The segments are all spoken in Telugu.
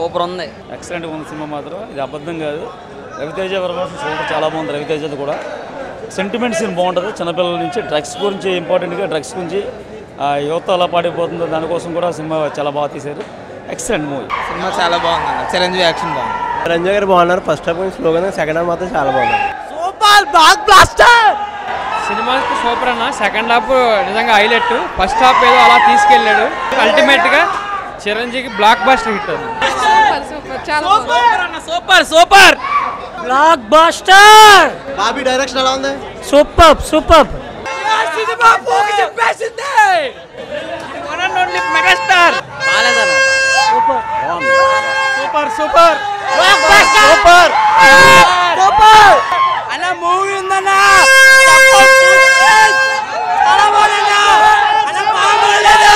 సూపర్ ఉంది, ఎక్సలెంట్గా ఉంది సినిమా మాత్రం. ఇది అబద్ధం కాదు. రవితేజ పర్ఫార్మెన్స్ సూపర్, చాలా బాగుంది. రవితేజది కూడా సెంటిమెంట్ సీన్ బాగుంటుంది. చిన్నపిల్లల నుంచి డ్రగ్స్ గురించి, ఇంపార్టెంట్గా డ్రగ్స్ గురించి యువత ఎలా పాడైపోతుందో దానికోసం కూడా సినిమా చాలా బాగా తీశారు. Excellent movie. సినిమా చాలా బాగుంది. చిరంజీవి యాక్షన్ బాగుంది. చిరంజీవి గారు బాగున్నారు. ఫస్ట్ హాఫ్ స్లోగా, సెకండ్ హాఫ్ మాత్రం చాలా బాగుంది. Super blockbuster. Cinema super అన్న. సెకండ్ హాఫ్ నిజంగా హైలైట్. ఫస్ట్ హాఫ్ ఏదో అలా తీసుకెళ్ళాడు. అల్టిమేట్గా చిరంజీవికి blockbuster hit. Super super blockbuster. Bobby direction ఎలా ఉంది? Super super. సినిమా పోకి చెప్పేసింది. One and only megastar. బాలేదన్న. Super super super blockbuster. Super super అన్న మూవీ ఉందన్న. చాలా బాగుందన్న. అన్న మామూలుగా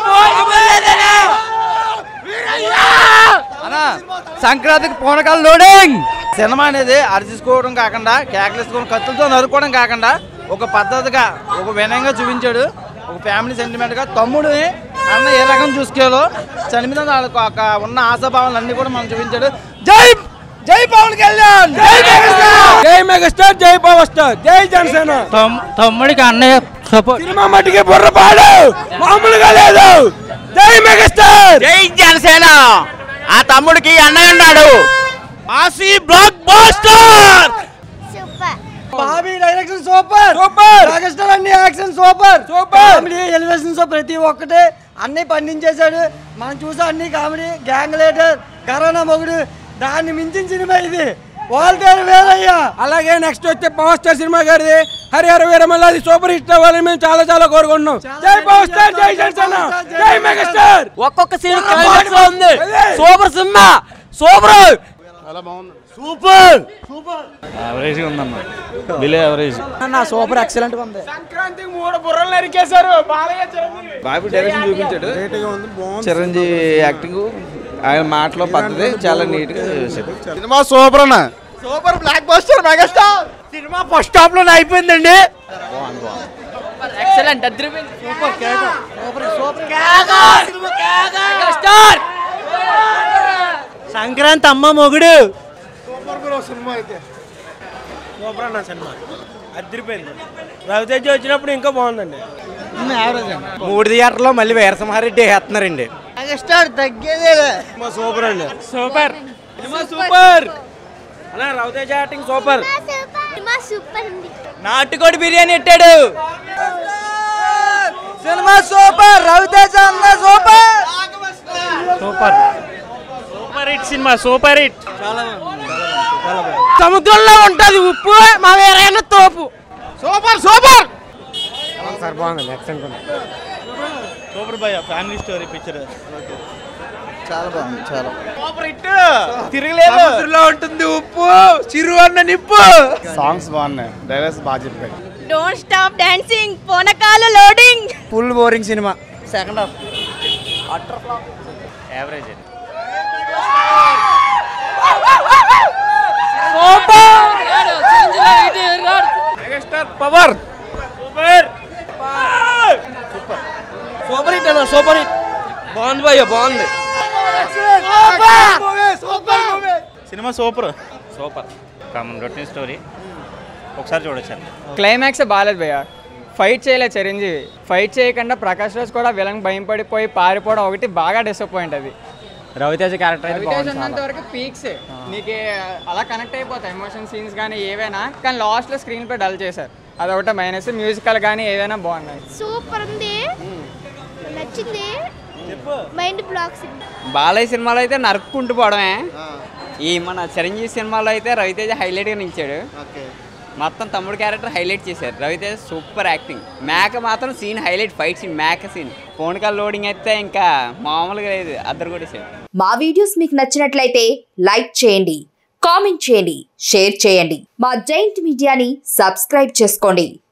అన్న సంక్రాంతికి పూనకాల లోడింగ్. సినిమా అనేది అరిచేసుకోవడం కాకుండా, కేకలేసుకోవడం, కత్తులతో నరుకోవడం కాకుండా ఒక పద్ధతిగా, ఒక వినయంగా చూపించాడు. ఒక ఫ్యామిలీ సెంటిమెంట్గా తమ్ముడిని అన్న ఏ రకం చూసుకోవాలో చనిమిద ఉన్న ఆశాభావాలు అన్నీ కూడా మనం చూపించాడు. జై జై పవన్ కళ్యాణ్, జై మెగాస్టార్, జై పవర్ స్టార్, జై జనసేన. తమ్ముడికి అన్నయ్య సపోర్ట్. సినిమా మట్టికి బుర్రపాడు మామూలుగా లేదు. జై మెగాస్టార్, జై జనసేన. ఆ తమ్ముడికి అన్నయ్య ఉన్నాడు. మాసి blockbuster. Bobby direction super super. Megastar అన్ని action super super. Comedy elevations ప్రతి ఒక్కటి అన్ని పండించేశాడు. మనం చూసా అన్ని కామెడీ, గ్యాంగ్ లీడర్, కరోనా మొగుడు, దాన్ని మించిన సినిమా ఇది. వాల్తేరు వేరయ్యా. అలాగే నెక్స్ట్ వచ్చే పవర్ స్టార్ సినిమా గారిది హరిహర వీరమల్లి, అది సూపర్ హిట్ అవ్వాలని మేము చాలా చాలా కోరుకుంటున్నాం. జై పవర్ స్టార్, జై జనసేన, జై మెగాస్టార్. ఒక్కొక్క సీన్ క్లైమాక్స్ లో ఉంది. Super cinema, super. చాలా బాగుంది. Super super. యావరేజ్గా ఉందన్న. Below average. అన్న సూపర్ ఎక్సలెంట్ ఉంది. సంక్రాంతికి 3 బుర్రలు నరికేశారు. బాబీ డైరెక్షన్ చూపించాడు. చిరంజీవి యాక్టింగ్, ఆయన మాటలో పద్ధతి చాలా నీట్గా చేశాడు. సినిమా సూపర్ అన్న. Super blockbuster megastar. Cinema first half లోనే అయిపోయిందండి. ఎక్సలెంట్. సూపర్ కేక. Super super megastar. సంక్రాంతి అమ్మ మొగుడు. సూపర్ బ్రో సినిమా అయితే. సూపర్ అన్న సినిమా. అదిరిపోయింది. రవితేజ వచ్చినప్పుడు ఇంకా బాగుందండి. 3 థియేటర్లో మళ్ళీ వీరసింహారెడ్డి వేస్తున్నారండి. మెగాస్టార్ తగ్గేదే. సినిమా సూపర్ అండి. సూపర్ సినిమా సూపర్ అన్న. Ravi Teja acting super. Cinema super ఉంది. నాటుకోడి బిర్యానీ ఇట్టాడు. Cinema super. రవితేజ అన్న super super super hit cinema. Super hit. సముద్రంలో ఉంటది ఉప్పు, మా వేరైన తోపు. Super super. సార్ బాగుంది. ఎక్సలెంట్ ఉంది. సూపర్ భయ్య, ఫ్యామిలీ స్టోరీ పిక్చర్. చాలా బాగుంది. చాలా సూపర్ హిట్. తిరగలేదు. సముద్రంలో ఉంటుంది ఉప్పు, చిరు అన్న నిప్పు. సాంగ్స్ బాగున్నాయి, డైలాగ్స్ బాగా చెప్పాడు. డోంట్ స్టాప్ డాన్సింగ్, పోనకాల loading. Full boring cinema. Second half average. Megastar power. Super super hit అన్న. Super hit. బాగుంది భయ్య, బాగుంది. Cinema super super. Common routine story, ఒకసారి చూడొచ్చు. క్లైమాక్స్ బాగాలేదు భయ్య. ఫైట్ చేయలేదు చిరంజీవి. ఫైట్ చేయకుండా ప్రకాష్ రాజ్ కూడా విలన్ భయం పడిపోయి పారిపోవడం ఒకటి బాగా డిసప్పాయింట్. అది రవితేజ క్యారెక్టర్ అయితే ఉన్నంత వరకు పీక్స్ నీకు అలా కనెక్ట్ అయిపోతాయి. ఎమోషన్ సీన్స్ కానీ ఏవైనా, కానీ లాస్ట్లో స్క్రీన్ పై డల్ చేశారు. అదొకటి మైనస్. మ్యూజికల్ కానీ ఏదైనా బాగున్నాయి. సూపర్ ఉంది, నచ్చింది. Mind blocks. బాలయ్య సినిమాలో అయితే నరుక్కుంటూ పోవడమే. ఈ మన చిరంజీవి సినిమాలో అయితే రవితేజ హైలైట్గా నిలిచాడు. మొత్తం తమ్ముడు క్యారెక్టర్ హైలైట్ చేశారు. Raviteja super acting. మేక మాత్రం సీన్ హైలైట్, ఫైట్ సీన్, మేక సీన్. ఫోన్కాల్ లోడింగ్ అయితే ఇంకా మామూలుగా లేదు, అద్దరు కొట్టేశాడు. మా వీడియోస్ మీకు నచ్చినట్లయితే లైక్ చేయండి, కామెంట్ చేయండి, షేర్ చేయండి. మా జైంట్ మీడియాని సబ్స్క్రైబ్ చేసుకోండి.